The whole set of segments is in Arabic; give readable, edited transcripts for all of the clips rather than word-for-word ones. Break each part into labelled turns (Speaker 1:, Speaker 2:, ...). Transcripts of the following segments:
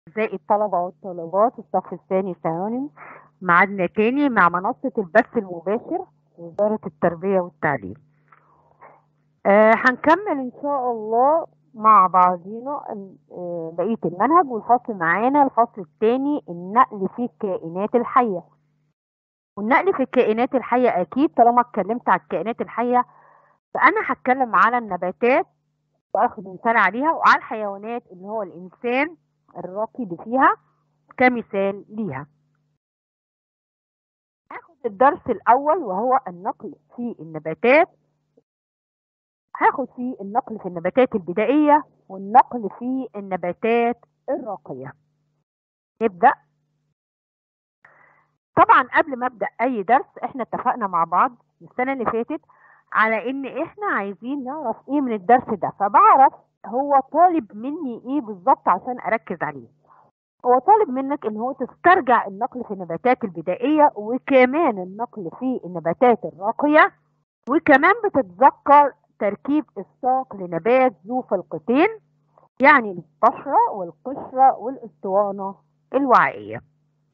Speaker 1: أعزائي الطلبة والطالبات الصف الثاني ثانوي، ميعادنا تاني مع منصة البث المباشر وزارة التربية والتعليم. هنكمل إن شاء الله مع بعضينا بقية المنهج، والفصل معانا الفصل الثاني النقل في الكائنات الحية. والنقل في الكائنات الحية أكيد طالما اتكلمت على الكائنات الحية فأنا هتكلم على النباتات وأخذ مثال عليها، وعلى الحيوانات اللي هو الإنسان الراقي اللي فيها كمثال ليها. هاخد الدرس الأول وهو النقل في النباتات. هاخد فيه النقل في النباتات البدائية والنقل في النباتات الراقية. نبدأ. طبعا قبل ما أبدأ أي درس احنا اتفقنا مع بعض السنة اللي فاتت على إن احنا عايزين نعرف إيه من الدرس ده، فبعرف هو طالب مني إيه بالظبط عشان أركز عليه. هو طالب منك إن هو تسترجع النقل في النباتات البدائية وكمان النقل في النباتات الراقية، وكمان بتتذكر تركيب الساق لنبات ذو فلقتين، يعني البشرة والقشرة والاسطوانة الوعائية.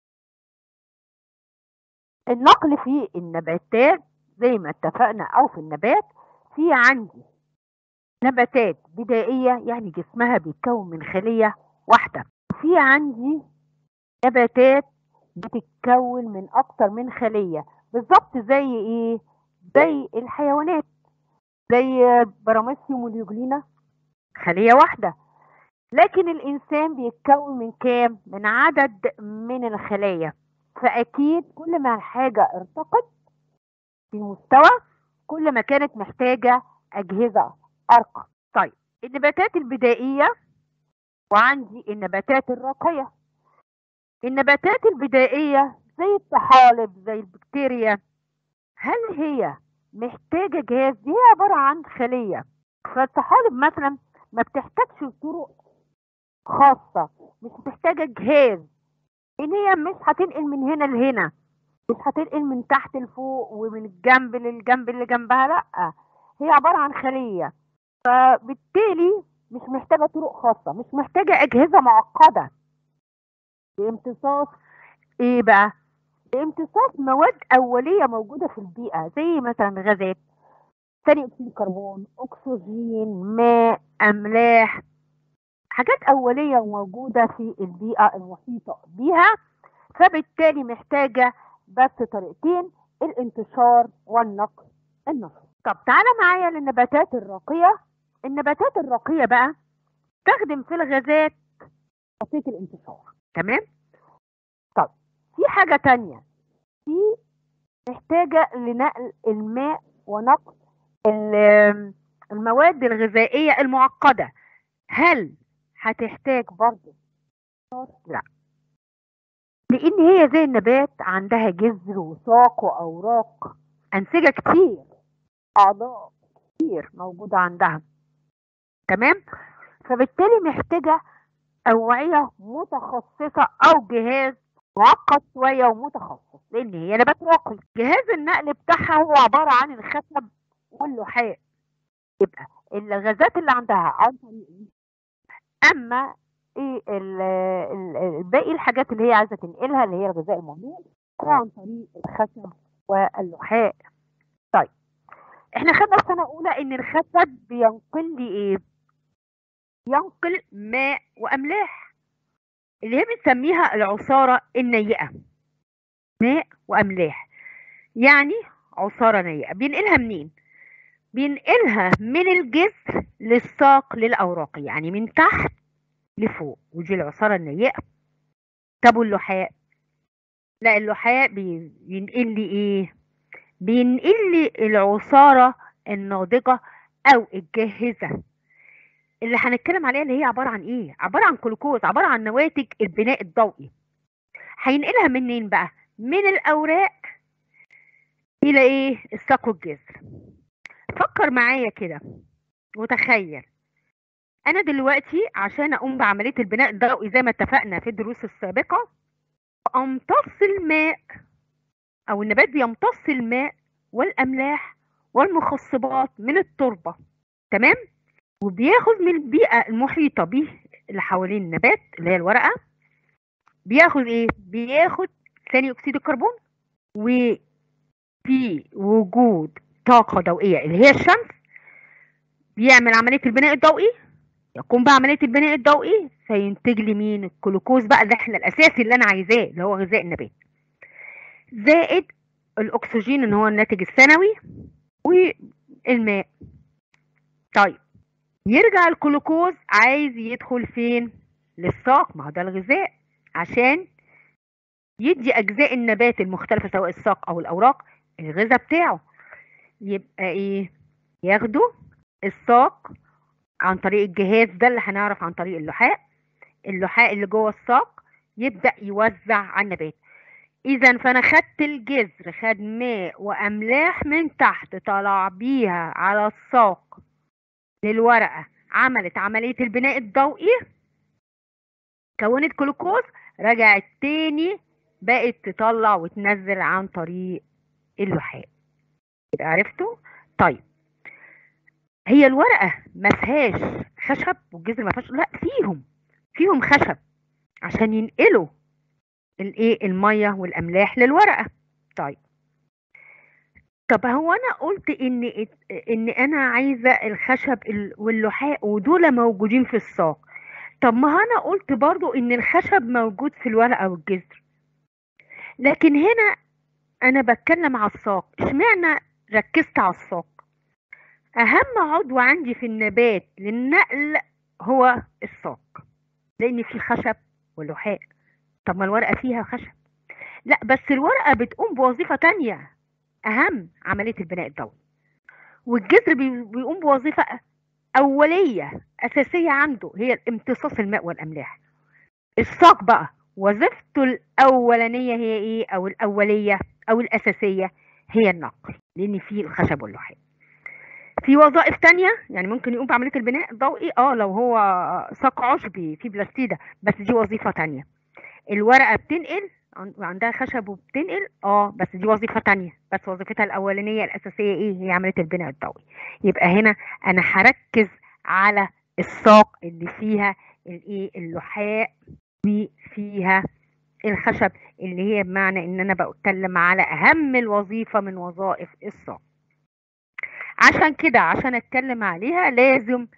Speaker 1: النقل في النباتات زي ما اتفقنا أو في النبات، في عندي نباتات بدائية يعني جسمها بيتكون من خلية واحدة، في عندي نباتات بتتكون من أكتر من خلية، بالظبط زي إيه؟ زي الحيوانات، زي براميسيوم واليوجلينا خلية واحدة. لكن الإنسان بيتكون من كام؟ من عدد من الخلايا، فأكيد كل ما الحاجة ارتقت في المستوى كل ما كانت محتاجة أجهزة أرقى. طيب النباتات البدائية وعندي النباتات الراقية. النباتات البدائية زي الطحالب زي البكتيريا، هل هي محتاجة جهاز؟ دي عبارة عن خلية. فالطحالب مثلا ما بتحتاجش طرق خاصة، مش محتاجة جهاز، ان هي مش هتنقل من هنا لهنا، مش هتنقل من تحت لفوق ومن الجنب للجنب اللي جنبها، لا، هي عبارة عن خلية، فبالتالي مش محتاجة طرق خاصة، مش محتاجة أجهزة معقدة لامتصاص ايه بقى؟ لامتصاص مواد أولية موجودة في البيئة زي مثلا غازات، ثاني أكسيد الكربون، أكسجين، ماء، أملاح، حاجات أولية موجودة في البيئة المحيطة بيها، فبالتالي محتاجة بس طريقتين: الانتشار والنقل النشري. طب تعالى معايا للنباتات الراقية. النباتات الراقية بقى تخدم في الغازات بسيط الانتشار، تمام؟ طب في حاجة تانية، في محتاجة لنقل الماء ونقل المواد الغذائية المعقدة، هل هتحتاج برضه؟ لا، لان هي زي النبات عندها جذر وساق واوراق، انسجه كتير، اعضاء كتير موجوده عندها، تمام؟ فبالتالي محتاجه اوعيه متخصصه او جهاز معقد شويه ومتخصص، لان هي نبات راقي. جهاز النقل بتاعها هو عباره عن الخشب واللحاء، يبقى الغازات اللي عندها عن طريق، اما ايه باقي الحاجات اللي هي عايزه تنقلها اللي هي الغذاء المهضوم عن طريق الخشب واللحاء. طيب احنا خدنا في سنه اولى ان الخشب بينقل لي ايه؟ ينقل ماء واملاح اللي هي بنسميها العصاره النيئه. ماء واملاح يعني عصاره نيئه، بينقلها منين؟ بينقلها من الجذر للساق للاوراق، يعني من تحت لفوق، ودي العصاره النيئه. طب واللحاء؟ لا، اللحاء بينقل لي ايه؟ بينقل لي العصارة الناضجة او الجاهزة اللي هنتكلم عليها، اللي هي عبارة عن ايه؟ عبارة عن جلوكوز، عبارة عن نواتج البناء الضوئي. هينقلها منين بقى؟ من الاوراق الى ايه؟ الساق والجذر. فكر معايا كده وتخيل، انا دلوقتي عشان اقوم بعملية البناء الضوئي زي ما اتفقنا في الدروس السابقة، امتص الماء او النبات بيمتص الماء والاملاح والمخصبات من التربة، تمام؟ وبياخد من البيئة المحيطة به اللي حوالين النبات اللي هي الورقة، بياخد ايه؟ بياخد ثاني اكسيد الكربون، وفي وجود طاقة ضوئية اللي هي الشمس بيعمل عملية البناء الضوئي، يقوم بعملية البناء الضوئي فينتج لي مين؟ الجلوكوز بقى اللي احنا الاساسي اللي انا عايزاه اللي هو غذاء النبات، زائد الاكسجين اللي هو الناتج الثانوي والماء. طيب يرجع الجلوكوز عايز يدخل فين؟ للساق، ما هو ده الغذاء، عشان يدي اجزاء النبات المختلفه سواء الساق او الاوراق الغذاء بتاعه. يبقى ايه؟ ياخدوا الساق عن طريق الجهاز ده اللي هنعرف عن طريق اللحاء، اللحاء اللي جوه الساق يبدا يوزع على النبات. اذا فانا خدت الجذر، خد ماء واملاح من تحت طلع بيها على الساق للورقه، عملت عمليه البناء الضوئي، كونت جلوكوز، رجعت تاني بقت تطلع وتنزل عن طريق اللحاء. يبقى عرفتوا؟ طيب هي الورقه ما فيهاش خشب والجذر ما فيهاش؟ لا، فيهم خشب عشان ينقلوا الايه؟ الميه والاملاح للورقه. طيب طب هو انا قلت ان انا عايزه الخشب واللحاء ودول موجودين في الساق. طب ما انا قلت برضو ان الخشب موجود في الورقه والجذر، لكن هنا انا بتكلم على الساق. اشمعنى ركزت على الساق؟ اهم عضو عندي في النبات للنقل هو الساق، لان في خشب ولحاء. طب ما الورقه فيها خشب؟ لا، بس الورقه بتقوم بوظيفه تانية اهم، عمليه البناء الضوئي. والجذر بيقوم بوظيفه اوليه اساسيه عنده، هي امتصاص الماء والاملاح. الساق بقى وظيفته الاولانيه هي ايه؟ او الاوليه او الاساسيه هي النقل، لان فيه الخشب واللحاء. في وظائف تانية، يعني ممكن يقوم بعمليه البناء الضوئي لو هو ساق عشبي في بلاستيدة، بس دي وظيفه تانية. الورقه بتنقل وعندها خشب وبتنقل، بس دي وظيفه تانية، بس وظيفتها الاولانيه الاساسيه ايه؟ هي عمليه البناء الضوئي. يبقى هنا انا هركز على الساق اللي فيها الايه؟ اللحاء، وفيها الخشب، اللي هي بمعنى ان انا بتكلم على اهم الوظيفه من وظائف الساق. عشان كده عشان اتكلم عليها لازم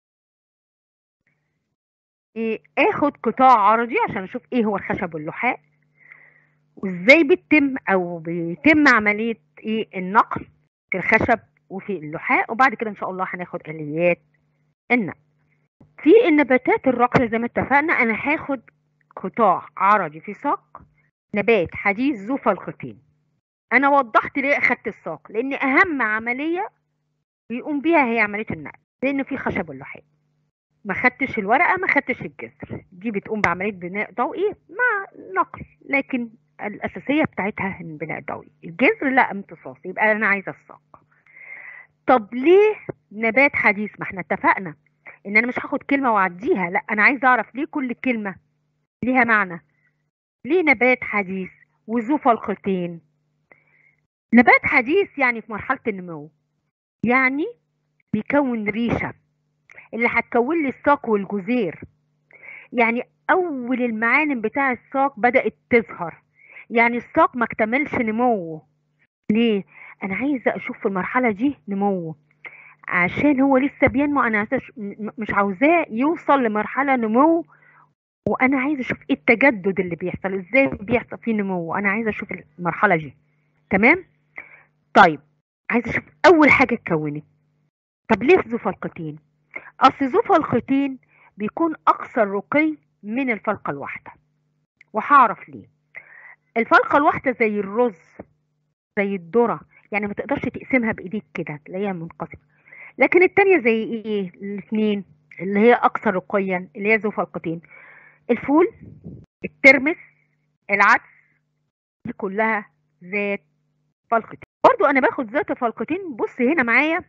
Speaker 1: اخد قطاع عرضي عشان اشوف ايه هو الخشب واللحاء، وازاي بيتم عمليه النقل في الخشب وفي اللحاء. وبعد كده ان شاء الله هناخد اليات النقل. في النباتات الرقل زي ما اتفقنا انا هاخد قطاع عرضي في ساق نبات حديث ذو فلقتين. انا وضحت ليه اخدت الساق، لان اهم عمليه بيقوم بيها هي عمليه النقل، لان في خشب واللحاء. ما خدتش الورقه، ما خدتش الجذر، دي بتقوم بعمليه بناء ضوئي مع نقل، لكن الاساسيه بتاعتها البناء الضوئي. الجذر لا، امتصاص. يبقى انا عايزه الساق. طب ليه نبات حديث؟ ما احنا اتفقنا ان انا مش هاخد كلمه واعديها، لا انا عايزه اعرف ليه كل كلمه ليها معنى. ليه نبات حديث وذو فلقتين؟ نبات حديث يعني في مرحله النمو، يعني بيكون ريشه اللي هتكون لي الساق والجذير، يعني اول المعالم بتاع الساق بدأت تظهر، يعني الساق ما اكتملش نموه. ليه؟ انا عايزه اشوف في المرحله دي نموه، عشان هو لسه بينمو. انا عايزه مش عاوزاه يوصل لمرحله نمو، وانا عايزه اشوف ايه التجدد اللي بيحصل، ازاي بيحصل فيه نمو. انا عايزه اشوف المرحله دي. تمام؟ طيب عايزه اشوف اول حاجه اتكونت. طب ليه ذو فلقتين؟ اصل ذو فلقتين بيكون اكثر رقي من الفلقه الواحده، وهعرف ليه. الفلقه الواحده زي الرز، زي الذره، يعني ما تقدرش تقسمها بايديك كده تلاقيها منقسمه. لكن التانية زي ايه؟ الاثنين اللي هي اكثر رقيا اللي هي ذو فلقتين: الفول، الترمس، العدس، دي كلها ذات فلقتين. برضو انا باخد ذات فلقتين. بص هنا معايا،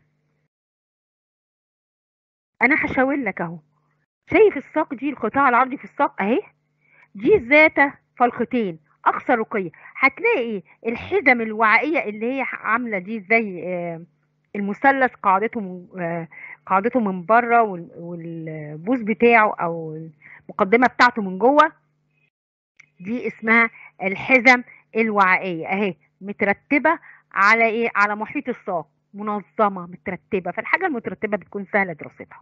Speaker 1: انا هشاور لك اهو. شايف الساق دي؟ القطاع العرضي في الساق اهي، دي ذات فلقتين اكثر رقيه. هتلاقي الحزم الوعائيه اللي هي عامله دي زي المثلث، قاعدته من بره، والبوز بتاعه او المقدمه بتاعته من جوه دي اسمها الحزم الوعائيه اهي، مترتبه على ايه؟ على محيط الساق، منظمه مترتبه. فالحاجه المترتبه بتكون سهله دراستها.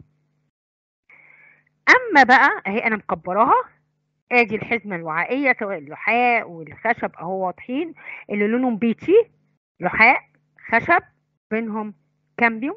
Speaker 1: اما بقى اهي انا مكبراها، ادي الحزمه الوعائيه سواء اللحاء والخشب اهو واضحين، اللي لونهم بيتي لحاء خشب بينهم كامبيوم.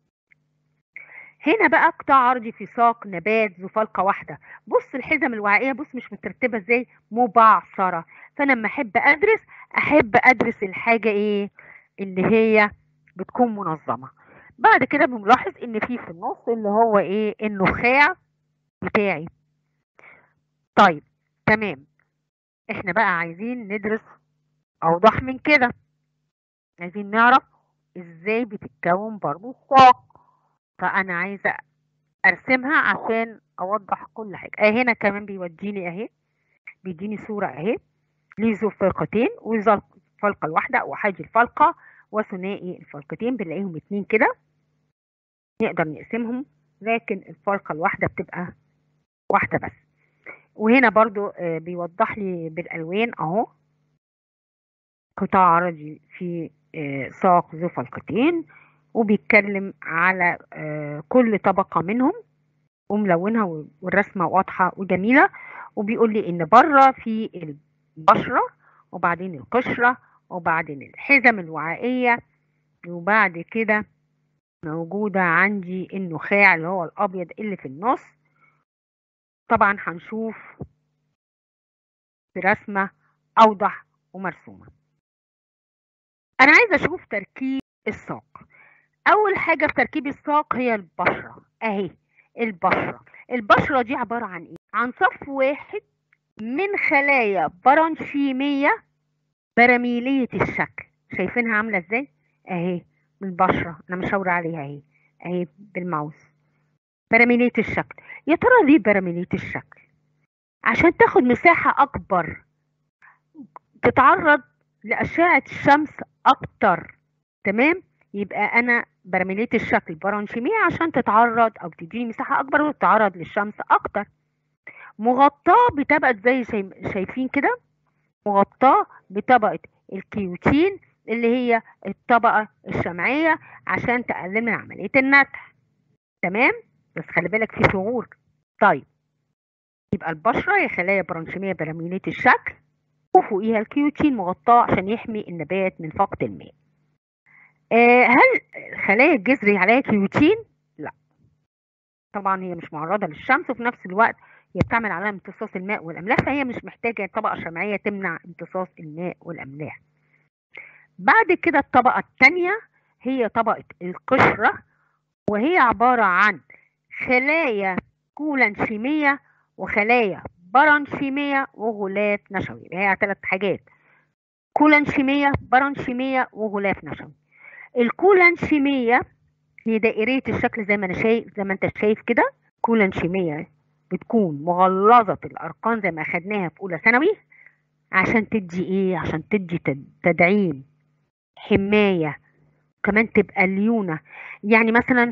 Speaker 1: هنا بقى قطاع عرضي في ساق نبات ذو فلقه واحده. بص الحزم الوعائيه بص مش مترتبه ازاي، مبعثره. فانا لما احب ادرس الحاجه ايه اللي هي بتكون منظمه. بعد كده بنلاحظ ان في النص اللي هو ايه؟ النخاع بتاعي. طيب تمام، احنا بقى عايزين ندرس اوضح من كده، عايزين نعرف ازاي بتتكون برضو الساق. فانا عايزه ارسمها عشان اوضح كل حاجه. هنا كمان بيوديني اهي، بيديني صوره اهي لذو فلقتين، وذو الفلقه الواحده وحاجي الفلقه وثنائي الفلقتين، بنلاقيهم اتنين كده نقدر نقسمهم، لكن الفلقه الواحده بتبقى واحده بس. وهنا برضو بيوضح لي بالالوان اهو قطاع عرضي في ساق ذو فلقتين، وبيتكلم على كل طبقة منهم وملونها والرسمة واضحة وجميلة. وبيقول لي إن بره في البشرة، وبعدين القشرة، وبعدين الحزم الوعائية، وبعد كده موجودة عندي النخاع اللي هو الأبيض اللي في النص. طبعا هنشوف في رسمة أوضح ومرسومة. أنا عايزة أشوف تركيب الساق. اول حاجه في تركيب الساق هي البشره اهي. البشره دي عباره عن ايه؟ عن صف واحد من خلايا برانشيميه براميليه الشكل. شايفينها عامله ازاي اهي؟ البشره انا مشاوره عليها اهي بالماوس، براميليه الشكل. يا ترى ليه براميليه الشكل؟ عشان تاخد مساحه اكبر، تتعرض لاشعه الشمس اكتر. تمام، يبقى انا برميليه الشكل برانشيميه عشان تتعرض او تديني مساحه اكبر وتتعرض للشمس اكتر. مغطاه بطبقه زي شايفين كده، مغطاه بطبقه الكيوتين اللي هي الطبقه الشمعيه عشان تقلل من عمليه النتح. تمام، بس خلي بالك في ثغور. طيب يبقى البشره هي خلايا برانشيميه برميليه الشكل، وفوقيها الكيوتين مغطاه عشان يحمي النبات من فقد الماء. هل خلايا الجذر عليها كيوتين؟ لا طبعا، هي مش معرضه للشمس، وفي نفس الوقت هي بتعمل عليها امتصاص الماء والاملاح، فهي مش محتاجه طبقه شمعيه تمنع امتصاص الماء والاملاح. بعد كده الطبقه الثانيه هي طبقه القشره، وهي عباره عن خلايا كولانشيميه وخلايا برانشيميه وغلاف نشوي. هي 3 حاجات: كولانشيميه برانشيميه وغلاف نشوي. الكولانشيميه هي دائرية الشكل زي ما انا شايف، زي ما انت شايف كده. كولانشيمية بتكون مغلظة الأرقام زي ما أخدناها في أولى ثانوي، عشان تدي إيه؟ عشان تدي تدعيم، حماية، كمان تبقى ليونة. يعني مثلا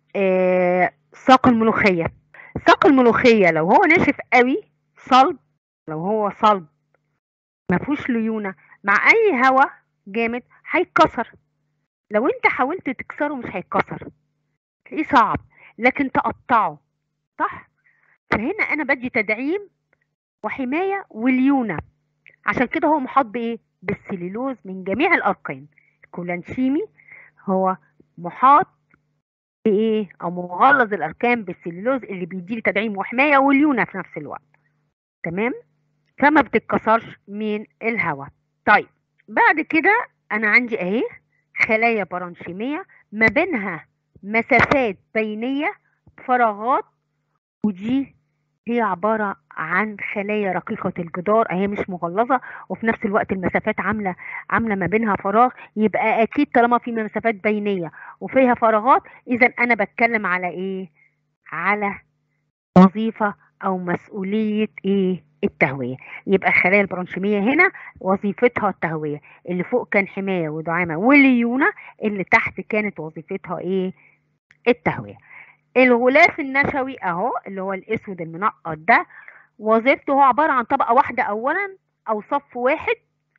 Speaker 1: ساق الملوخية. ساق الملوخية لو هو ناشف قوي صلب، لو هو صلب ما فيهوش ليونة، مع أي هواء جامد هيتكسر. لو انت حاولت تكسره مش هيتكسر، تلاقيه صعب، لكن تقطعه صح. فهنا انا بدي تدعيم وحمايه وليونه، عشان كده هو محاط بايه؟ بالسليلوز من جميع الاركان. الكولانشيمي هو محاط بايه او مغلظ الاركان بالسليلوز اللي بيديلي تدعيم وحمايه وليونه في نفس الوقت. تمام، فما بتتكسرش من الهواء. طيب بعد كده انا عندي اهي خلايا برانشيميه ما بينها مسافات بينيه، فراغات، ودي هي عبارة عن خلايا رقيقة الجدار اهي مش مغلظة، وفي نفس الوقت المسافات عاملة ما بينها فراغ. يبقى اكيد طالما في مسافات بينية وفيها فراغات، اذا انا بتكلم على ايه؟ على وظيفة او مسؤولية ايه؟ التهوية. يبقى الخلايا البرانشيمية هنا وظيفتها التهوية، اللي فوق كان حماية ودعامة وليونة، اللي تحت كانت وظيفتها ايه؟ التهوية. الغلاف النشوي اهو اللي هو الاسود المنقط ده، وظيفته هو عبارة عن طبقة واحدة أولا أو صف واحد،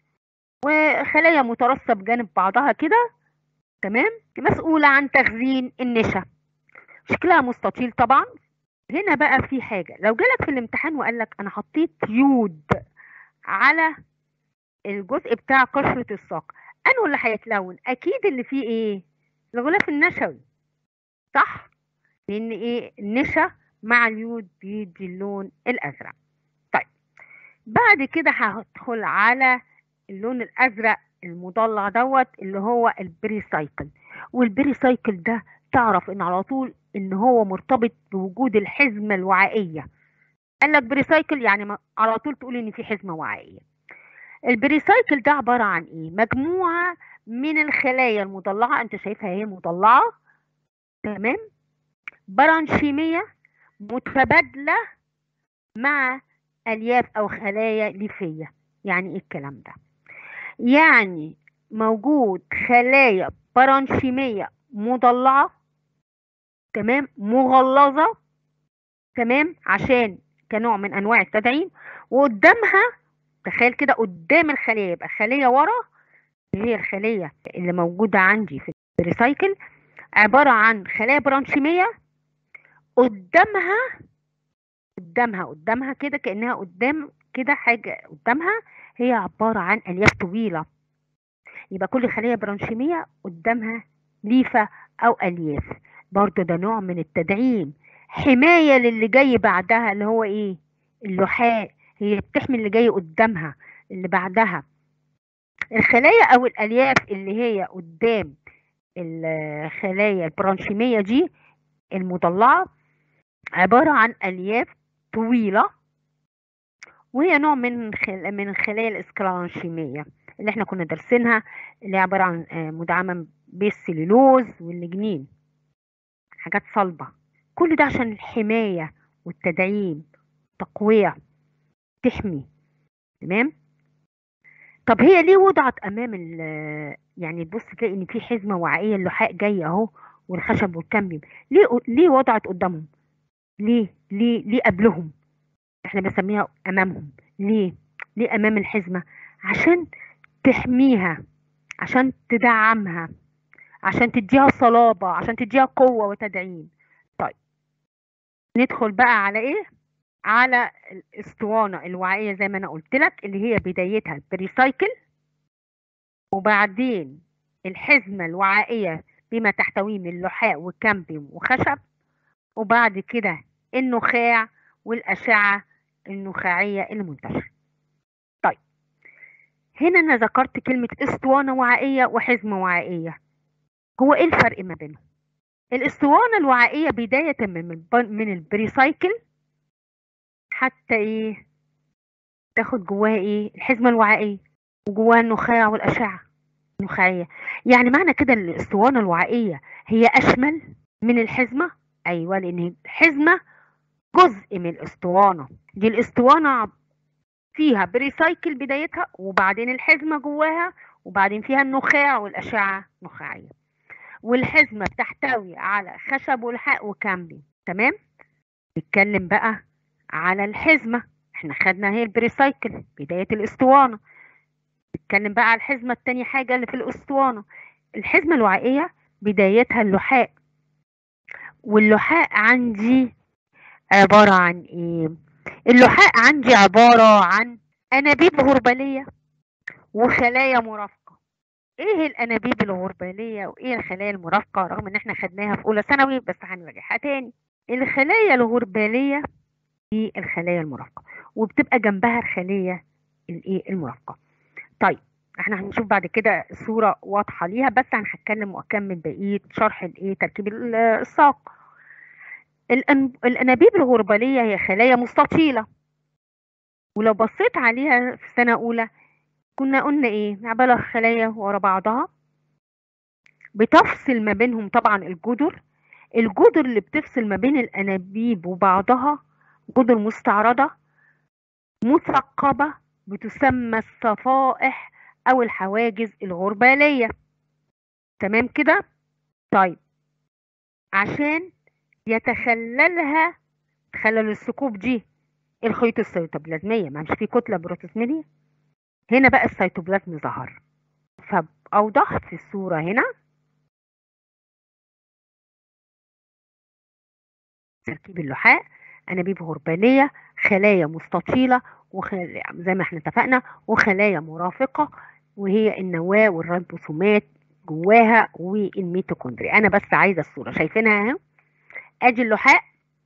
Speaker 1: وخلايا مترصة بجانب بعضها كده، تمام، مسؤولة عن تخزين النشا. شكلها مستطيل طبعا. هنا بقى في حاجة، لو جالك في الامتحان وقال لك أنا حطيت يود على الجزء بتاع قشرة الساق، أنه اللي هيتلون؟ أكيد اللي فيه إيه؟ الغلاف النشوي، صح؟ لأن إيه؟ النشا مع اليود بيدي اللون الأزرق. طيب، بعد كده هدخل على اللون الازرق المضلع دوت اللي هو البريسايكل. والبريسايكل ده تعرف ان على طول ان هو مرتبط بوجود الحزمه الوعائيه. قال لك بريسايكل يعني على طول تقول ان في حزمه وعائيه. البريسايكل ده عباره عن ايه؟ مجموعه من الخلايا المضلعه، انت شايفها هي مضلعه، تمام، برانشيميه متبادله مع الياف او خلايا ليفيه. يعني ايه الكلام ده؟ يعني موجود خلايا برانشيمية مضلعة، تمام، مغلظة، تمام، عشان كنوع من أنواع التدعيم. وقدامها، تخيل كده، قدام الخلية يبقى خلية ورا، اللي هي الخلية اللي موجودة عندي في الريسايكل، عبارة عن خلايا برانشيمية. قدامها قدامها كده، كأنها قدام كده حاجة قدامها، هي عبارة عن ألياف طويلة. يبقى كل خلية برانشيمية قدامها ليفة أو ألياف. برضو ده نوع من التدعيم، حماية للي جاي بعدها اللي هو إيه؟ اللحاء. هي بتحمي اللي جاي قدامها، اللي بعدها. الخلايا أو الألياف اللي هي قدام الخلايا البرانشيمية دي المضلعة عبارة عن ألياف طويلة، وهي نوع من الخلايا الاسكلارنشيمية اللي احنا كنا دارسينها، اللي هي عبارة عن مدعمة بالسليلوز والليجنين، حاجات صلبة. كل ده عشان الحماية والتدعيم، تقوية، تحمي، تمام. طب هي ليه وضعت امام يعني تبص تلاقي ان في حزمة وعائية، اللحاء جاي اهو والخشب والكامبيوم، ليه وضعت قدامهم؟ ليه قبلهم؟ احنا بنسميها امامهم. ليه امام الحزمة؟ عشان تحميها، عشان تدعمها، عشان تديها صلابة، عشان تديها قوة وتدعيم. طيب، ندخل بقى على ايه؟ على الاسطوانة الوعائية زي ما انا قلت لك، اللي هي بدايتها البريسايكل، وبعدين الحزمة الوعائية بما تحتويه من لحاء وكامبيوم وخشب، وبعد كده النخاع والأشعة النخاعية المنتشرة. طيب، هنا انا ذكرت كلمة اسطوانة وعائية وحزمة وعائية. هو ايه الفرق ما بينهم؟ الاسطوانة الوعائية بداية من البريسايكل حتى ايه؟ تاخد جواها ايه؟ الحزمة الوعائية، وجواها النخاع والأشعة النخاعية. يعني معنى كده ان الاسطوانة الوعائية هي أشمل من الحزمة. أيوة، لأن الحزمة جزء من الاسطوانة. دي الاسطوانة فيها بريسايكل بدايتها، وبعدين الحزمة جواها، وبعدين فيها النخاع والأشعة النخاعية. والحزمة بتحتوي على خشب ولحاء وكامبي، تمام. نتكلم بقى على الحزمة. احنا خدنا هي البريسايكل بداية الاسطوانة. نتكلم بقى على الحزمة التانية حاجة اللي في الاسطوانة. الحزمة الوعائية بدايتها اللحاء. واللحاء عندي عبارة عن ايه؟ اللحاء عندي عبارة عن أنابيب غربالية وخلايا مرافقة. ايه الأنابيب الغربالية وايه الخلايا المرافقة؟ رغم ان احنا خدناها في أولى ثانوي، بس هنراجعها تاني. الخلايا الغربالية دي الخلايا المرافقة، وبتبقى جنبها الخلية الايه المرافقة. طيب، احنا هنشوف بعد كده صورة واضحة ليها، بس انا هتكلم واكمل بقية شرح الايه تركيب الساق. الانابيب الغربالية هي خلايا مستطيلة، ولو بصيت عليها في سنة اولى كنا قلنا ايه؟ عبارة خلايا ورا بعضها، بتفصل ما بينهم طبعا الجدر اللي بتفصل ما بين الانابيب وبعضها جدر مستعرضة مثقبة، بتسمى الصفائح أو الحواجز الغربالية، تمام كده. طيب، عشان يتخللها، تخلل الثقوب دي الخيوط السيتوبلازميه، ما مش في كتله بروتوزمية. هنا بقى السيتوبلازم ظهر، فاوضحت في الصوره هنا تركيب اللحاء: انابيب غرباليه، خلايا مستطيله زي ما احنا اتفقنا، وخلايا مرافقه، وهي النواه والريبوسومات جواها والميتوكوندريا. انا بس عايزه الصوره شايفينها اهي. ادي اللحاء،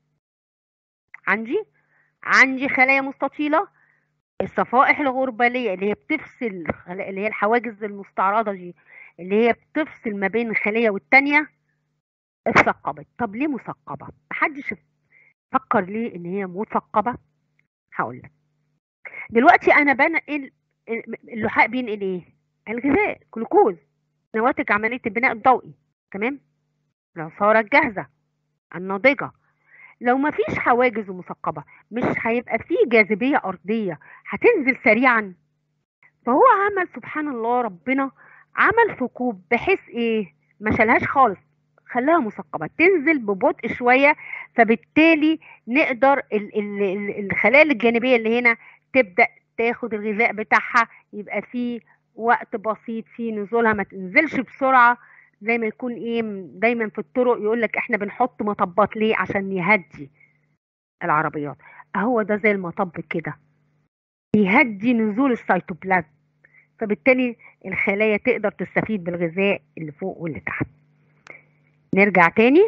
Speaker 1: عندي خلايا مستطيله، الصفائح الغرباليه اللي هي بتفصل، اللي هي الحواجز المستعرضه دي اللي هي بتفصل ما بين الخليه والتانيه اتثقبت. طب ليه مثقبه؟ محدش فكر ليه ان هي مثقبه. هقول لك دلوقتي. انا بنقل اللحاء، بينقل ايه؟ الغذاء، جلوكوز، نواتج عمليه البناء الضوئي، تمام، العصاره الجاهزه الناضجه. لو ما فيش حواجز مثقبه مش هيبقى فيه جاذبيه ارضيه هتنزل سريعا. فهو عمل سبحان الله ربنا عمل ثقوب بحيث ايه؟ ما شالهاش خالص، خلاها مثقبه تنزل ببطء شويه. فبالتالي نقدر الخلايا الجانبيه اللي هنا تبدا تاخد الغذاء بتاعها، يبقى في وقت بسيط في نزولها، ما تنزلش بسرعه. زي ما يكون ايه، دايما في الطرق يقول لك احنا بنحط مطبات ليه؟ عشان يهدي العربيات. اهو ده زي المطب كده، يهدي نزول السيتوبلازم، فبالتالي الخلايا تقدر تستفيد بالغذاء اللي فوق واللي تحت. نرجع تاني.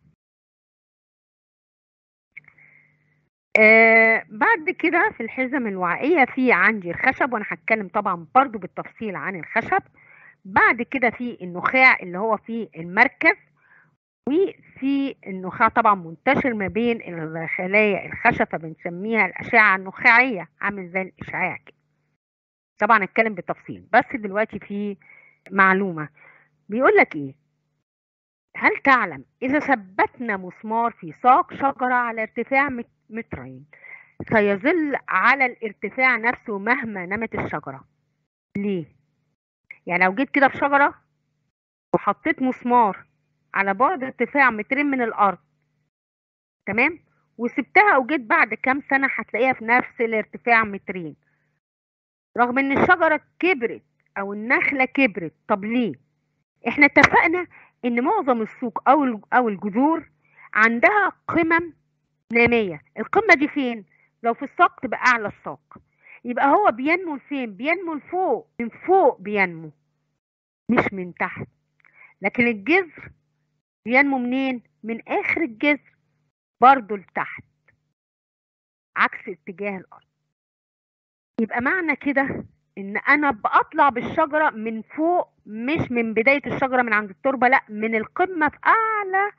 Speaker 1: بعد كده في الحزم الوعائية في عندي الخشب، وانا هتكلم طبعا برضو بالتفصيل عن الخشب. بعد كده في النخاع اللي هو في المركز، وفي النخاع طبعا منتشر ما بين الخلايا الخشب، فبنسميها الأشعة النخاعية، عامل زي الإشعاع كده. طبعا هتكلم بالتفصيل، بس دلوقتي في معلومة بيقول لك ايه: هل تعلم إذا ثبتنا مسمار في ساق شجرة على ارتفاع مترين سيظل على الارتفاع نفسه مهما نمت الشجرة؟ ليه؟ يعني لو جيت كده في شجرة وحطيت مسمار على بعد ارتفاع مترين من الأرض، تمام، وسبتها وجيت بعد كام سنة هتلاقيها في نفس الارتفاع مترين، رغم ان الشجرة كبرت او النخلة كبرت. طب ليه؟ احنا اتفقنا ان معظم السوق او الجذور عندها قمم نامية. القمة دي فين؟ لو في الساق تبقى اعلى الساق. يبقى هو بينمو لفين؟ بينمو لفوق، من فوق بينمو مش من تحت. لكن الجذر بينمو منين؟ من اخر الجذر برضو لتحت، عكس اتجاه الارض. يبقى معنى كده ان انا بطلع بالشجرة من فوق، مش من بداية الشجرة من عند التربة، لا، من القمة في اعلى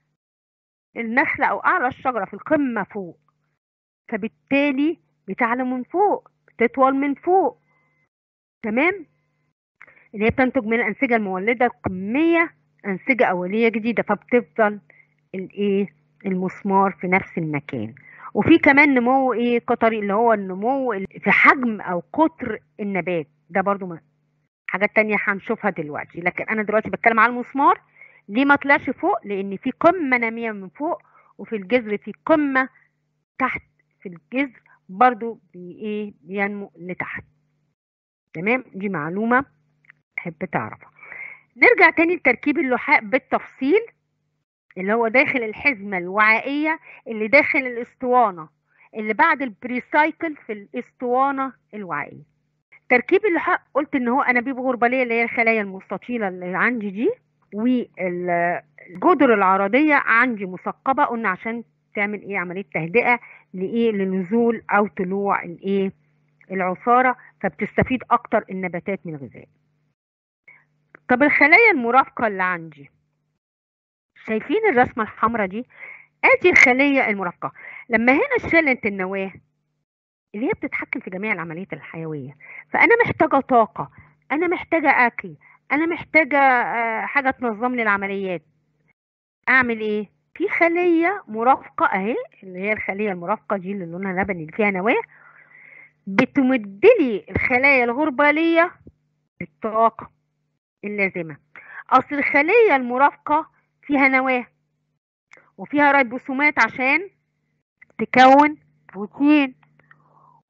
Speaker 1: النخلة او اعلى الشجرة في القمة فوق. فبالتالي بتعلى من فوق، بتطول من فوق، تمام، اللي هي بتنتج من الانسجة المولدة القمية انسجة اولية جديدة، فبتفضل الايه، المسمار في نفس المكان. وفي كمان نمو ايه قطري، اللي هو النمو في حجم او قطر النبات، ده برضو حاجات تانية هنشوفها دلوقتي. لكن انا دلوقتي بتكلم على المسمار. ليه ما طلعش فوق؟ لان في قمة نامية من فوق، وفي الجذر في قمة تحت في الجذر برضو بينمو لتحت، تمام. دي معلومة تحب تعرفها. نرجع تاني لتركيب اللحاء بالتفصيل، اللي هو داخل الحزمة الوعائية اللي داخل الاسطوانة اللي بعد البريسايكل في الاسطوانة الوعائية. تركيب اللحاء قلت ان هو انابيب غربالية اللي هي الخلايا المستطيلة اللي عندي دي، والجدر العرضية عندي مثقبة، قلنا عشان تعمل ايه؟ عملية تهدئة لنزول او طلوع العصارة، فبتستفيد اكتر النباتات من الغذاء. طب الخلايا المرافقة اللي عندي، شايفين الرسمة الحمراء دي؟ ادي الخلية المرافقة. لما هنا شالت النواة اللي هي بتتحكم في جميع العمليات الحيوية، فانا محتاجة طاقة، انا محتاجة اكل، انا محتاجة حاجة تنظم لي العمليات. اعمل ايه؟ في خلية مرافقة اهي، اللي هي الخلية المرافقة دي اللي لونها لبني اللي فيها نواة، بتمدلي الخلايا الغربالية بالطاقة اللازمة. اصل الخلية المرافقة فيها نواة وفيها ريبوسومات عشان تكون بروتين،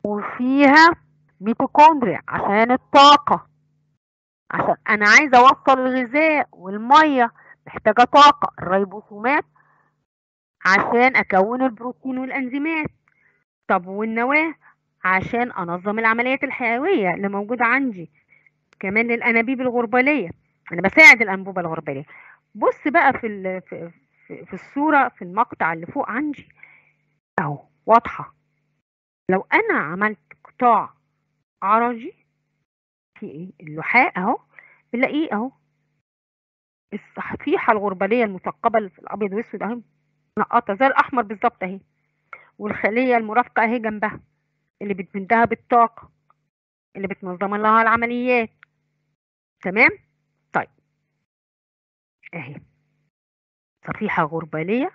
Speaker 1: وفيها ميتوكوندريا عشان الطاقة، عشان انا عايزة اوصل الغذاء والمية، محتاجة طاقة. الريبوسومات عشان اكون البروتين والانزيمات. طب والنواة عشان انظم العمليات الحيوية اللي موجودة عندي. كمان الانابيب الغربالية، انا بساعد الانبوبة الغربالية. بص بقى في الصورة في المقطع اللي فوق عندي اهو واضحة. لو انا عملت قطاع عرجي في ايه اللحاء اهو، بنلاقيه اهو الصفيحة الغربالية المثقبة اللي في الابيض والاسود اهي منقطة زي الاحمر بالظبط اهي، والخلية المرافقة اهي جنبها اللي بتمدها بالطاقة، اللي بتنظم لها العمليات. تمام. طيب اهي صفيحة غربالية،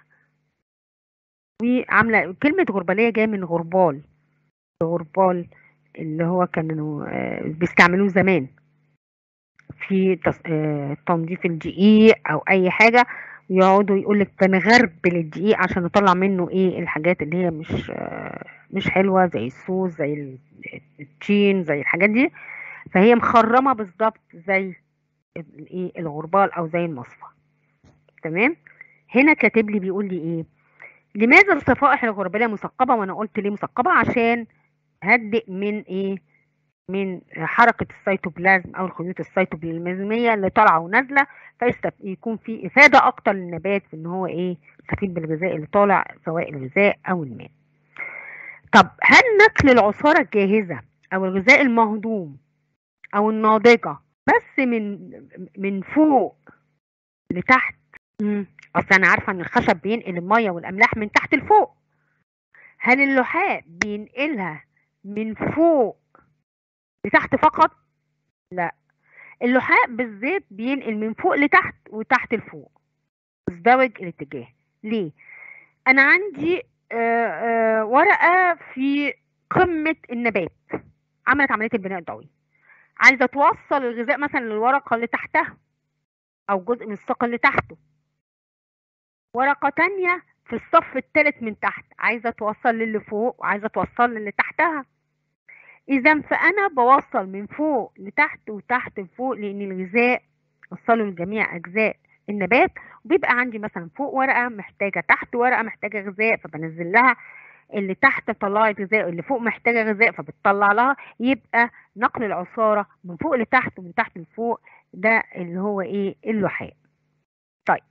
Speaker 1: وعاملة كلمة غربالية جاية من غربال. غربال اللي هو كانوا بيستعملوه زمان في تنظيف الدقيق او اي حاجة، يقعدوا يقولك بنغربل الدقيق عشان نطلع منه ايه الحاجات اللي هي مش حلوة، زي السوس زي التين زي الحاجات دي. فهي مخرمة بالظبط زي الايه الغربال او زي المصفى. تمام. هنا كاتب لي بيقول لي ايه، لماذا الصفائح الغربالية مثقبة؟ وانا قلت ليه مثقبة، عشان هدئ من ايه، من حركة السيتوبلازم او الخيوط السيتوبلازمية اللي طالعة ونازلة، فيكون في افادة اكتر للنبات في ان هو ايه يستفيد بالغذاء اللي طالع سواء الغذاء او الماء. طب هل نقل العصارة الجاهزة او الغذاء المهضوم او الناضجة بس من فوق لتحت؟ اصل انا عارفة ان الخشب بينقل المية والاملاح من تحت لفوق. هل اللحاء بينقلها من فوق لتحت فقط؟ لا، اللحاء بالذات بينقل من فوق لتحت وتحت لفوق، مزدوج الاتجاه. ليه؟ انا عندي ورقة في قمة النبات عملت عملية البناء الضوئي، عايزة توصل الغذاء مثلا للورقة اللي تحتها او جزء من الساق اللي تحته. ورقة تانية في الصف الثالث من تحت عايزة توصل للي فوق وعايزة توصل للي تحتها. اذا فانا بوصل من فوق لتحت وتحت لفوق، لان الغذاء وصله لجميع اجزاء النبات، وبيبقى عندي مثلا فوق ورقه محتاجه، تحت ورقه محتاجه غذاء، فبنزل لها اللي تحت طلعت غذاء، اللي فوق محتاجه غذاء فبتطلع لها. يبقى نقل العصاره من فوق لتحت ومن تحت لفوق، ده اللي هو ايه اللحاء. طيب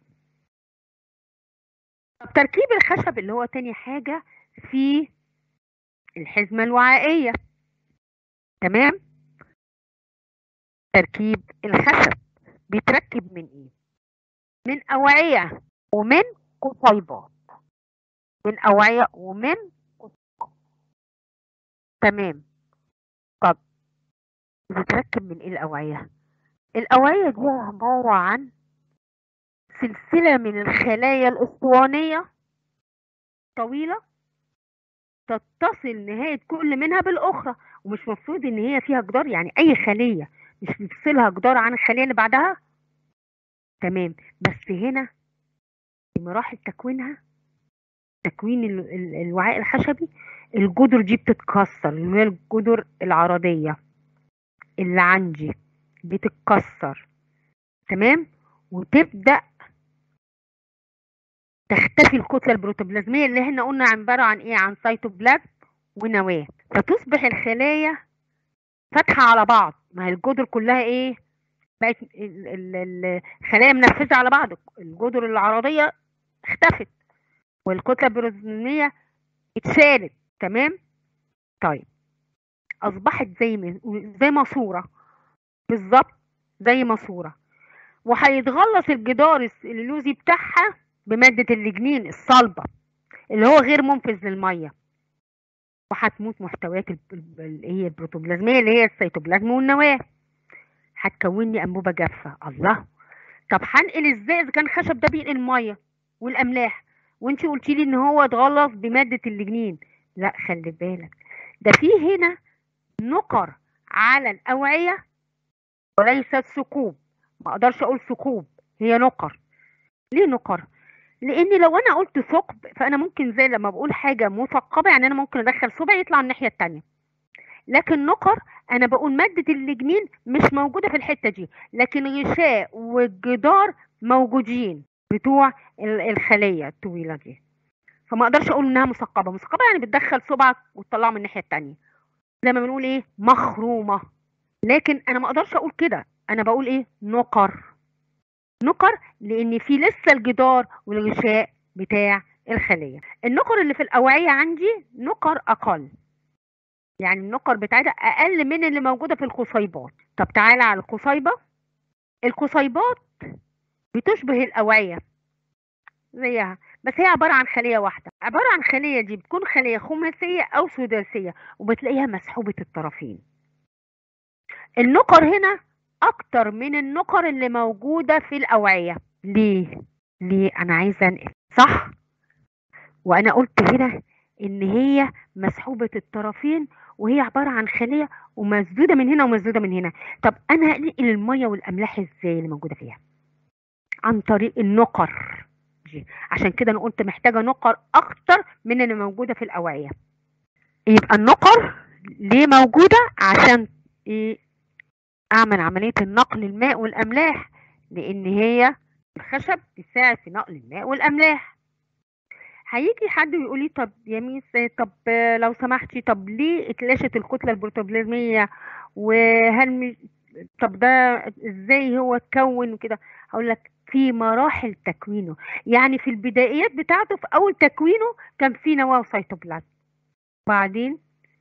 Speaker 1: تركيب الخشب اللي هو تاني حاجه في الحزمه الوعائيه. تمام. تركيب الخشب بيتركب من ايه؟ من اوعيه ومن قصيبات. من اوعيه ومن قصيبات. تمام. طب بتتركب من ايه الاوعيه؟ الاوعيه دي عباره عن سلسله من الخلايا الاسطوانيه طويله، تتصل نهايه كل منها بالاخرى، ومش مفروض ان هي فيها جدار، يعني اي خليه مش بيفصلها جدار عن الخليه اللي بعدها. تمام. بس هنا في مراحل تكوينها، تكوين الوعاء الخشبي، الجدر دي بتتكسر، اللي هي الجدر العرضية اللي عندي بتتكسر. تمام. وتبدأ تختفي الكتلة البروتوبلازمية اللي احنا قلنا عبارة عن ايه، عن سيتوبلازم ونواة، فتصبح الخلايا فاتحة على بعض. ما هي الجدر كلها ايه، بقت الخلايا منفذة على بعض، الجدر العرضية اختفت والكتلة البروتوبلازمية اتشالت. تمام. طيب اصبحت زي ماسوره بالظبط، زي ماسوره، وهيتغلظ الجدار السليلوزي بتاعها بماده الليجنين الصلبه اللي هو غير منفذ للميه، وهتموت محتويات هي البروتوبلازميه اللي هي السيتوبلازم والنواه، هتكون لي انبوبه جافه. الله، طب هنقل ازاي اذا كان الخشب ده بينقل الميه والاملاح وانت قلتي لي ان هو اتغلظ بماده الليجنين؟ لا خلي بالك، ده فيه هنا نقر على الأوعية وليست ثقوب. ما اقدرش اقول ثقوب، هي نقر. ليه نقر؟ لان لو انا قلت ثقب فانا ممكن زي لما بقول حاجة مثقبة، يعني انا ممكن ادخل صبعي يطلع الناحية التانية، لكن نقر انا بقول مادة الليجنين مش موجودة في الحتة دي، لكن غشاء والجدار موجودين بتوع الخلية الطويلة دي. فما اقدرش اقول انها مثقبة. مثقبة يعني بتدخل صبعك وتطلعه من الناحية التانية، زي ما بنقول ايه مخرومة. لكن انا ما اقدرش اقول كده، انا بقول ايه نقر. نقر لان في لسه الجدار والغشاء بتاع الخلية. النقر اللي في الأوعية عندي نقر أقل، يعني النقر بتاعتها أقل من اللي موجودة في القصيبات. طب تعالى على القصيبة. القصيبات بتشبه الأوعية زيها، بس هي عبارة عن خلية واحدة. عبارة عن خلية دي بتكون خلية خماسية أو سداسية، وبتلاقيها مسحوبة الطرفين. النقر هنا أكتر من النقر اللي موجودة في الأوعية. ليه؟ ليه أنا عايزة أنقل صح؟ وأنا قلت هنا إن هي مسحوبة الطرفين، وهي عبارة عن خلية ومسدودة من هنا ومسدودة من هنا. طب أنا هنقل المية والأملاح إزاي اللي موجودة فيها؟ عن طريق النقر دي. عشان كده أنا قلت محتاجة نقر أكتر من اللي موجودة في الأوعية. يبقى النقر ليه موجودة؟ عشان إيه؟ أعمل عملية النقل الماء والأملاح، لأن هي الخشب تساعد في نقل الماء والأملاح. هيجي حد ويقول لي طب يا ميس، طب لو سمحتي، طب ليه اتلاشت الكتلة البروتوبلازمية؟ وهل طب ده ازاي هو اتكون وكده؟ هقول لك في مراحل تكوينه. يعني في البدايات بتاعته في اول تكوينه كان في نواة وسيتوبلازم، وبعدين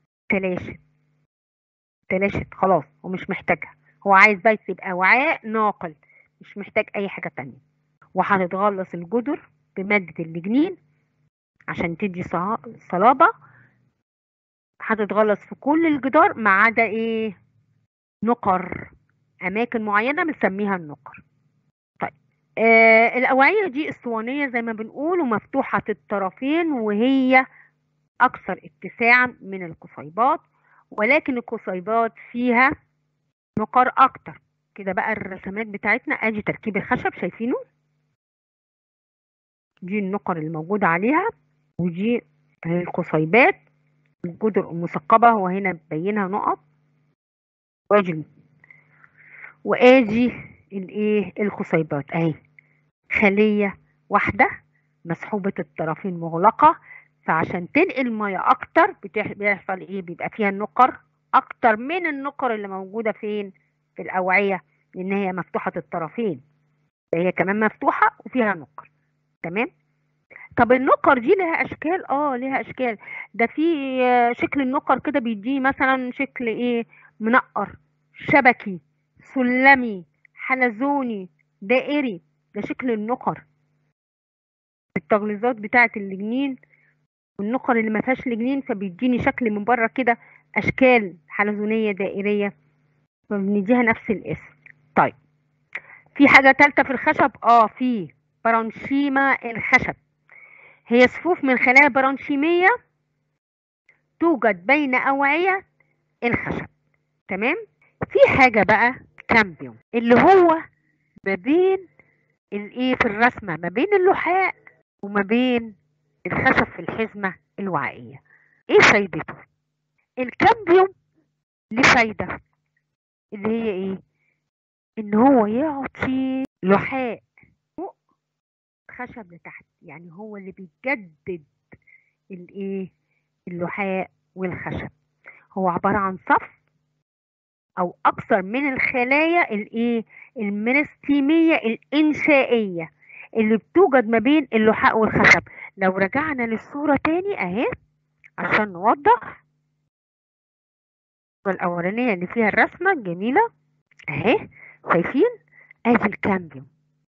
Speaker 1: تلاشت خلاص ومش محتاجها. هو عايز بس يبقى وعاء ناقل، مش محتاج اي حاجة تانية. وهتتغلص الجدر بمادة الليجنين عشان تدي صلابة. هتتغلص في كل الجدار ما عدا ايه؟ نقر، اماكن معينة بنسميها النقر. طيب الاوعية دي اسطوانية زي ما بنقول ومفتوحة الطرفين، وهي اكثر اتساعا من القصيبات، ولكن القصيبات فيها نقر اكتر. كده بقى الرسمات بتاعتنا، ادي تركيب الخشب شايفينه، دي النقر اللي موجودة عليها، ودي القصيبات الجدر المثقبة، وهنا ببينها نقط، وادي الايه القصيبات اهي، خلية واحدة مسحوبة الطرفين مغلقة. فعشان تنقل مية اكتر بيحصل ايه؟ بيبقى فيها النقر اكتر من النقر اللي موجودة فين؟ في الاوعية، لان هي مفتوحة الطرفين، هي كمان مفتوحة وفيها نقر. تمام. طب النقر دي لها اشكال؟ ليها اشكال. ده في شكل النقر كده بيديه مثلا شكل ايه؟ منقر، شبكي، سلمي، حلزوني، دائري. ده شكل النقر. التغليظات بتاعه اللجنين والنقر اللي ما فيهاش لجنين فبيديني شكل من بره كده، اشكال حلزونيه دائريه، فبنديها نفس الاسم. طيب في حاجه ثالثه في الخشب، في برانشيما الخشب. هي صفوف من خلايا برانشيميه توجد بين اوعيه الخشب. تمام. في حاجه بقى كامبيوم، اللي هو ما بين الايه في الرسمه، ما بين اللحاء وما بين الخشب في الحزمه الوعائيه. ايه فايدته؟ الكامبيوم ليه فايده، اللي هي ايه؟ ان هو يعطي لحاء فوق خشب لتحت، يعني هو اللي بيجدد الايه اللحاء والخشب. هو عباره عن صف او اكثر من الخلايا الايه الميرستيميه الانشائيه اللي بتوجد ما بين اللحاء والخشب. لو رجعنا للصوره تاني اهي عشان نوضح، الصوره الاولانيه اللي فيها الرسمه الجميله اهي، شايفين؟ ادي الكامبيوم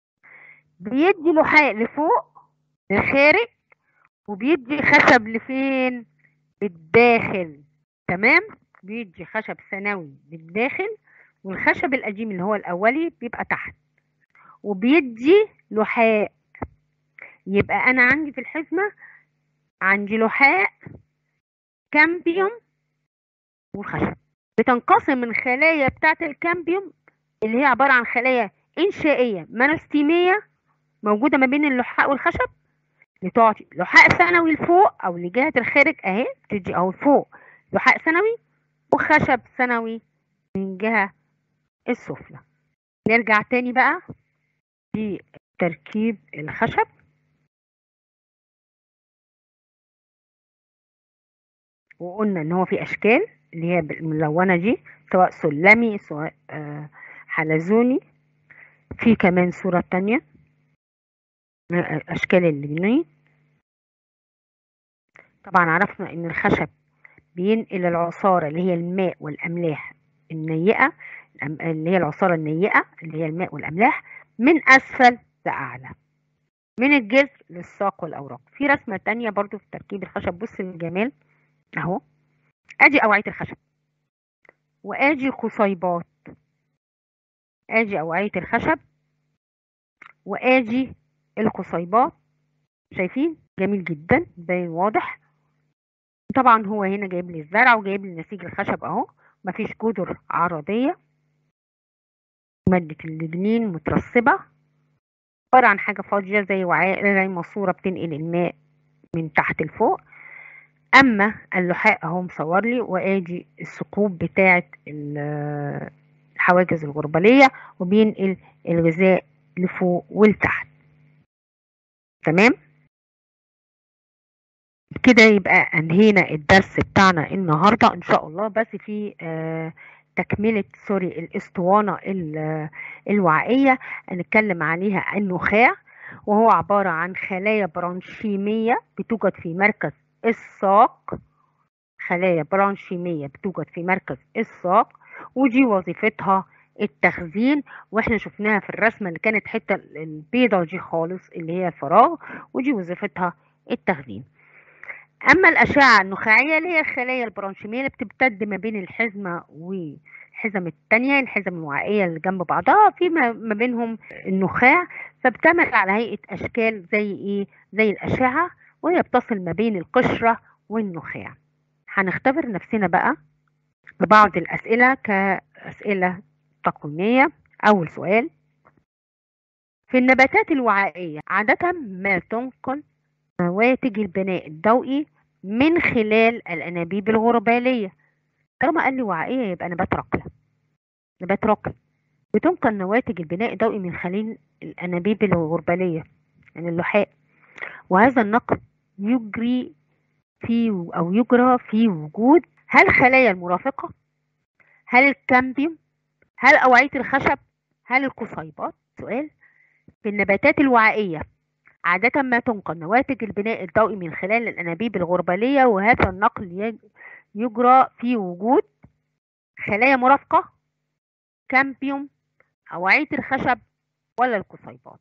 Speaker 1: بيدي لحاء لفوق للخارج، وبيدي خشب لفين؟ للداخل. تمام. بيدي خشب ثانوي للداخل، والخشب القديم اللي هو الاولي بيبقى تحت، وبيدي لحاء. يبقى انا عندي في الحزمه عندي لحاء، كامبيوم، وخشب. بتنقسم الخلايا بتاعه الكامبيوم اللي هي عباره عن خلايا انشائيه منستيميه موجوده ما بين اللحاء والخشب، لتعطي لحاء ثانوي لفوق او لجهه الخارج اهي، بتدي اهو فوق لحاء ثانوي، وخشب ثانوي من الجهة السفلى. نرجع تاني بقى لتركيب الخشب. وقلنا ان هو في اشكال اللي هي الملونة دي، سواء سلمي سواء حلزوني. في كمان صورة تانية من اشكال الجنين. طبعا عرفنا ان الخشب بينقل العصارة اللي هي الماء والاملاح النيئة، اللي هي العصارة النيئة اللي هي الماء والاملاح، من اسفل لاعلى، من الجذر للساق والاوراق. في رسمة تانية برضو في تركيب الخشب، بص الجمال اهو. ادي اوعية الخشب، وادي قصيبات، ادي اوعية الخشب وادي القصيبات. شايفين؟ جميل جدا، باين واضح. طبعا هو هنا جايب لي الزرع وجايب لي نسيج الخشب اهو، مفيش جدر عرضية. مادة اللبنين مترسبة، عبارة عن حاجة فاضية زي وعاء، زي ماسورة بتنقل الماء من تحت لفوق. اما اللحاء اهو مصور لي، وادي الثقوب بتاعة الحواجز الغربالية، وبينقل الغذاء لفوق ولتحت. تمام كده، يبقى انهينا الدرس بتاعنا النهارده ان شاء الله. بس في تكملة الاسطوانة الوعائية هنتكلم عليها النخاع، وهو عبارة عن خلايا برانشيمية بتوجد في مركز الساق. خلايا برانشيمية بتوجد في مركز الساق، ودي وظيفتها التخزين. واحنا شفناها في الرسمة اللي كانت حتة البيضة دي خالص اللي هي الفراغ، ودي وظيفتها التخزين. اما الاشعه النخاعيه اللي هي الخلايا البرانشيميه اللي بتمتد ما بين الحزمه والحزم الثانيه، الحزم الوعائيه اللي جنب بعضها، في ما بينهم النخاع، فبتعمل على هيئه اشكال زي ايه، زي الاشعه، وهي بتصل ما بين القشره والنخاع. هنختبر نفسنا بقى ببعض الاسئله كاسئله تقويميه. اول سؤال: في النباتات الوعائيه عاده ما تنقل نواتج البناء الضوئي من خلال الأنابيب الغربالية. طالما قال لي وعائية يبقى نبات رقلة. نبات رقل بتنقل نواتج البناء الضوئي من خلال الأنابيب الغربالية، يعني اللحاء. وهذا النقل يجري في وجود هل خلايا المرافقة، هل الكامبيوم، هل أوعية الخشب، هل القصيبات. سؤال: في النباتات الوعائية عادة ما تنقل نواتج البناء الضوئي من خلال الأنابيب الغربالية، وهذا النقل يجرى في وجود خلايا مرافقة، كامبيوم، أوعية الخشب، ولا القصيبات.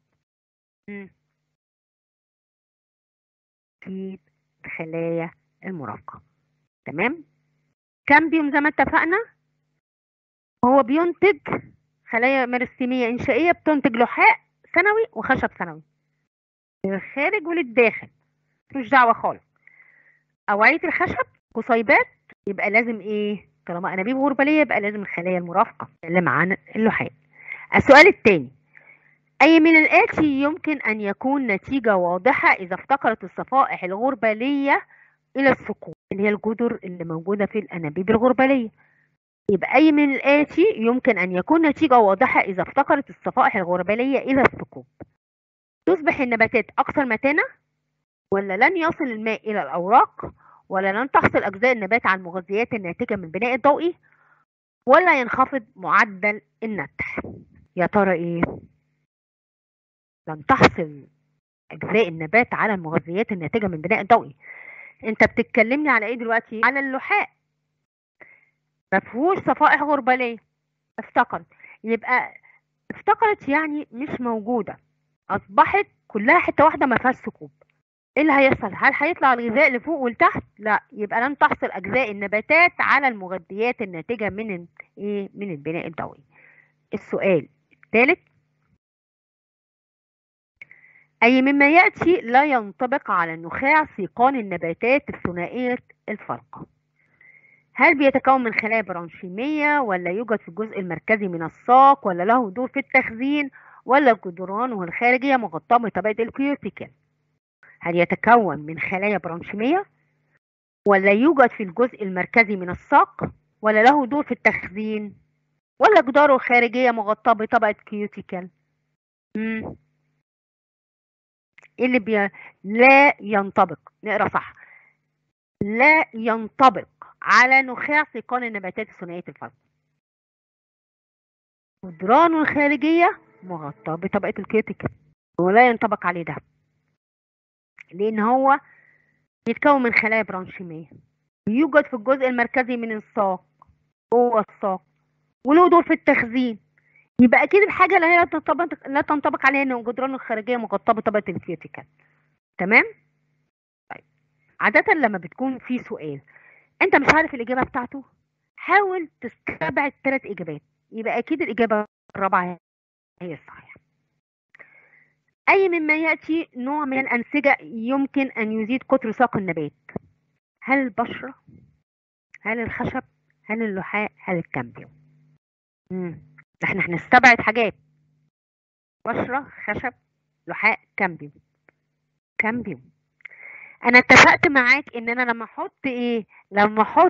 Speaker 1: في خلايا المرافقة. تمام. كامبيوم زي ما اتفقنا هو بينتج خلايا ميرستيمية إنشائية، بتنتج لحاء ثانوي وخشب ثانوي للخارج وللداخل، مش دعوة خالص. أوعية الخشب قصيبات، يبقى لازم ايه؟ طالما انابيب غرباليه يبقى لازم الخلايا المرافقه اللي معانا اللحاء. السؤال الثاني: اي من الاتي يمكن ان يكون نتيجه واضحه اذا افتقرت الصفائح الغرباليه الى الثقوب، اللي هي الجذر اللي موجوده في الانابيب الغرباليه. يبقى اي من الاتي يمكن ان يكون نتيجه واضحه اذا افتقرت الصفائح الغرباليه الى الثقوب: تصبح النباتات اكثر متانه، ولا لن يصل الماء الى الاوراق، ولا لن تحصل اجزاء النبات على المغذيات الناتجه من البناء الضوئي، ولا ينخفض معدل النتح. يا ترى ايه؟ لن تحصل اجزاء النبات على المغذيات الناتجه من البناء الضوئي. انت بتتكلمني على ايه دلوقتي؟ على اللحاء، ما فيهوش صفائح غرباليه، افتقرت. يبقى افتقرت يعني مش موجوده، اصبحت كلها حته واحده ما فيهاش ثقوب. ايه اللي هيحصل؟ هل هيطلع الغذاء لفوق ولتحت؟ لا، يبقى لن تحصل اجزاء النباتات على المغذيات الناتجه من ايه؟ من البناء الضوئي. السؤال الثالث: أي مما يأتي لا ينطبق على النخاع سيقان النباتات الثنائية الفرقة؟ هل بيتكون من خلايا برانشيمية، ولا يوجد في الجزء المركزي من الساق، ولا له دور في التخزين، ولا جدرانه الخارجية مغطاة بطبقة الكيوتيكل؟ هل يتكون من خلايا برانشيمية، ولا يوجد في الجزء المركزي من الساق، ولا له دور في التخزين، ولا جداره الخارجية مغطاة بطبقة كيوتيكل؟ ايه اللي لا ينطبق، نقرا صح، لا ينطبق على نخاع سيقان النباتات ثنائية الفصل. جدرانه الخارجية مغطاة بطبقة الكيوتيكل، ولا ينطبق عليه ده، لأن هو بيتكون من خلايا برانشيمية، يوجد في الجزء المركزي من الساق، جوه الساق، وله دور في التخزين. يبقى أكيد الحاجة اللي هي لا تنطبق عليها إن جدرانه الخارجية مغطاة بطبقة الكيوتيكل. تمام؟ طيب، عادة لما بتكون في سؤال أنت مش عارف الإجابة بتاعته، حاول تستبعد 3 إجابات، يبقى أكيد الإجابة الرابعة هي الصحيحة. أي مما يأتي نوع من الأنسجة يمكن أن يزيد قطر ساق النبات؟ هل البشرة؟ هل الخشب؟ هل اللحاء؟ هل الكامبيوم؟ احنا هنستبعد حاجات: بشرة، خشب، لحاء، كامبيوم. كامبيوم. أنا اتفقت معاك إن أنا لما أحط لما أحط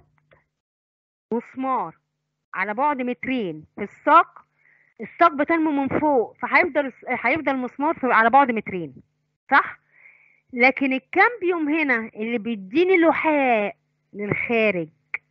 Speaker 1: مسمار على بعد 2 متر في الساق بتنمو من فوق، هيفضل المسمار على بعد 2 متر، صح؟ لكن الكامبيوم هنا اللي بيديني لحاء للخارج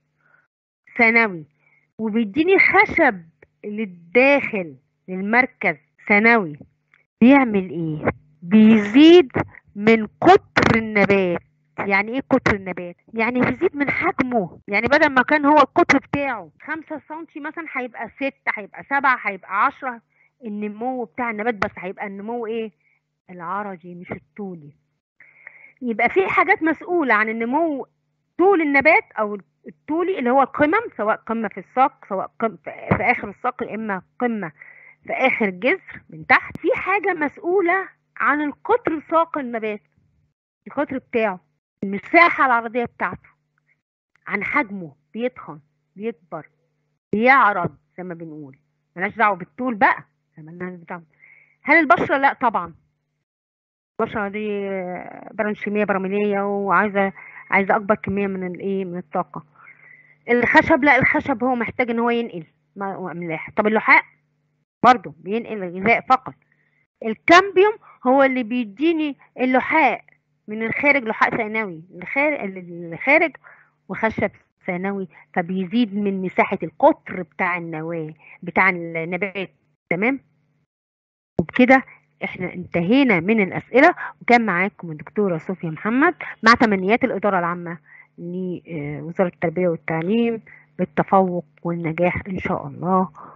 Speaker 1: ثانوي، وبيديني خشب للداخل للمركز ثانوي، بيعمل ايه؟ بيزيد من قطر النبات. يعني ايه قطر النبات؟ يعني بيزيد من حجمه، يعني بدل ما كان هو القطر بتاعه 5 سم مثلا هيبقى 6، هيبقى 7، هيبقى 10. النمو بتاع النبات بس هيبقى النمو العرضي مش الطولي. يبقى في حاجات مسؤولة عن النمو طول النبات او الطولي، اللي هو القمم، سواء قمة في الساق، سواء قمة في اخر الساق، اما قمة في اخر الجذر من تحت. في حاجة مسؤولة عن القطر ساق النبات، القطر بتاعه، المساحة العرضية بتاعته، عن حجمه، بيتخن، بيكبر، بيعرض زي ما بنقول. ملناش دعوة بالطول بقى. هل البشرة؟ لا طبعا. البشرة دي برانشيمية براميلية، وعايزة اكبر كمية من الطاقة. الخشب لا، الخشب هو محتاج ان هو ينقل املاح. طب اللحاء برضه بينقل الغذاء فقط. الكامبيوم هو اللي بيديني اللحاء من الخارج، لحاء ثانوي الخارج، وخشب ثانوي، فبيزيد من مساحة القطر بتاع النواة بتاع النبات. تمام؟ وبكده احنا انتهينا من الأسئلة، وكان معاكم الدكتورة صوفيا محمد، مع تمنيات الإدارة العامة لوزارة التربية والتعليم بالتفوق والنجاح إن شاء الله.